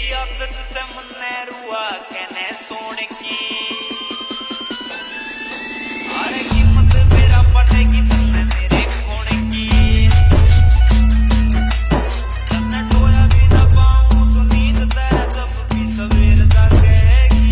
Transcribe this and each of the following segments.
आदत से मुन्ने रुआ कहने सोने की अरे कीमत मेरा पड़ेगी तुमने मेरे खोने की तन्ने टोया भी ना पाऊं तो नींद तेरा जब भी सवेर जागेगी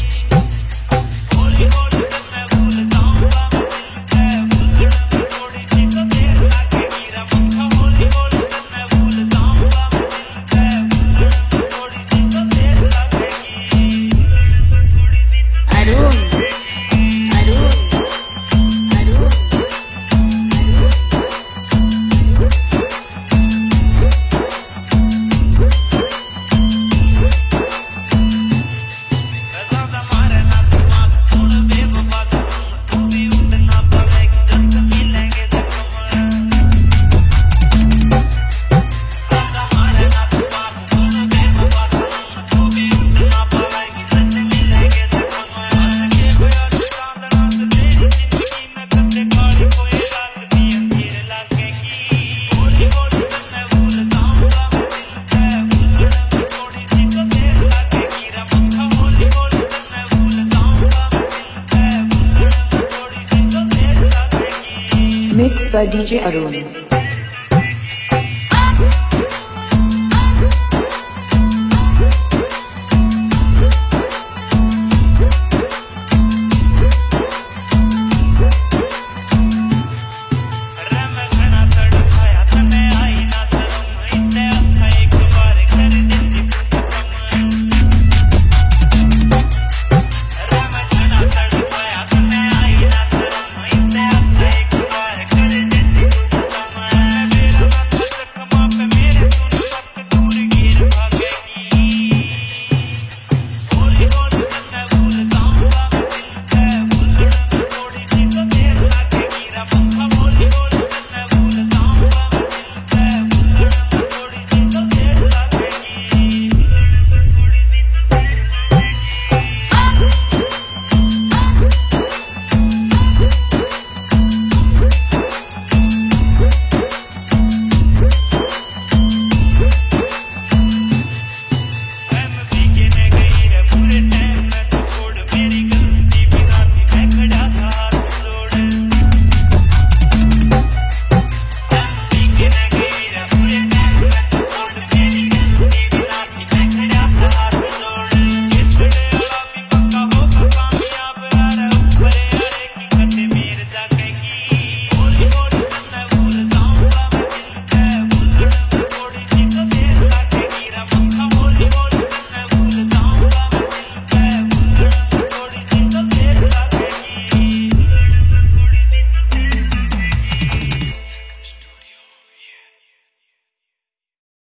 हौली हौली तन्ने भूल जाऊंगा मैं दिल के भूलने में थोड़ी सी तो देर लगेगी रे मक्खा हौली हौली तन्ने भूल जाऊंगा मैं दिल के भूलने में थोड़ी सी तो देर लगेगी अरुण अरुण अरुण ज्यादा मारे ना दिमाग छोड़ बेवफा कसम तू भी उठना पड़ेगी जल्द मिलेंगे जख्म ज्यादा मारे ना दिमाग छोड़ बेवफा कसम तू भी उठना पड़ेगी जल्द मिलेंगे जख्म हंस के खोया चांदना से तेरी जिंदगी में कदे काली कोई रात भी अंधेर लगेगी हौली हौली तन्ने भूल जाऊंगा मैं दिल के भूलने में थोड़ी सी तो देर लगेगी रे मक्खा हौली हौली तन्ने भूल जाऊंगा मैं दिल के भूलने में थोड़ी सी तो देर लगेगी Mixed by DJ Arun.